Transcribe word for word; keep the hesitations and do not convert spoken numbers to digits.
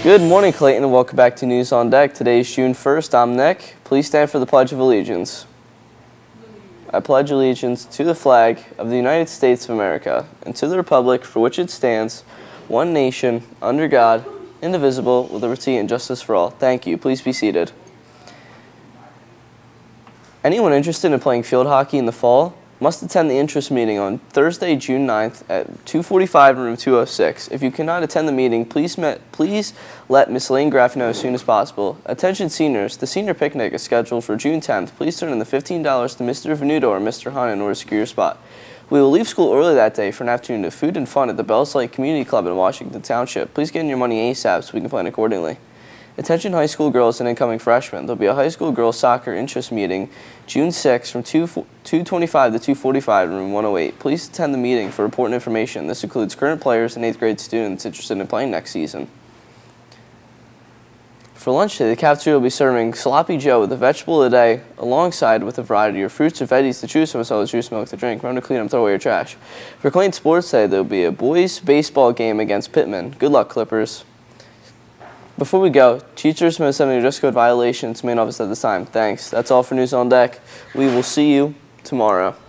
Good morning, Clayton, and welcome back to News on Deck. Today is June first. I'm Nick. Please stand for the Pledge of Allegiance. I pledge allegiance to the flag of the United States of America and to the republic for which it stands, one nation, under God, indivisible, with liberty and justice for all. Thank you. Please be seated. Anyone interested in playing field hockey in the fall must attend the interest meeting on Thursday, June ninth at two forty-five in room two oh six. If you cannot attend the meeting, please, met, please let Miss Lane Graff know as soon as possible. Attention seniors, the senior picnic is scheduled for June tenth. Please turn in the fifteen dollars to Mister Venuto or Mister Hunt in order to secure your spot. We will leave school early that day for an afternoon of food and fun at the Bells Lake Community Club in Washington Township. Please get in your money ASAP so we can plan accordingly. Attention high school girls and incoming freshmen. There will be a high school girls soccer interest meeting June sixth from two twenty-five to two forty-five in room one oh eight. Please attend the meeting for important information. This includes current players and eighth grade students interested in playing next season. For lunch today, the cafeteria will be serving Sloppy Joe with a vegetable a day alongside with a variety of fruits or veggies to choose from as well as juice milk to drink. Remember to clean up and throw away your trash. For Clayton Sports today, there will be a boys baseball game against Pittman. Good luck, Clippers. Before we go, teachers may send me dress code violations to main office at this time. Thanks. That's all for News on Deck. We will see you tomorrow.